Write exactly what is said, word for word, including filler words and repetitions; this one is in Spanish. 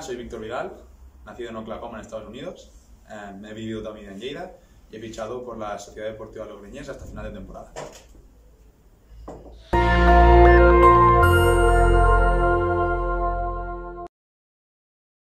Hola, soy Víctor Vidal, nacido en Oklahoma, en Estados Unidos. Eh, he vivido también en Lleida y he fichado por la Sociedad Deportiva Logroñés hasta final de temporada.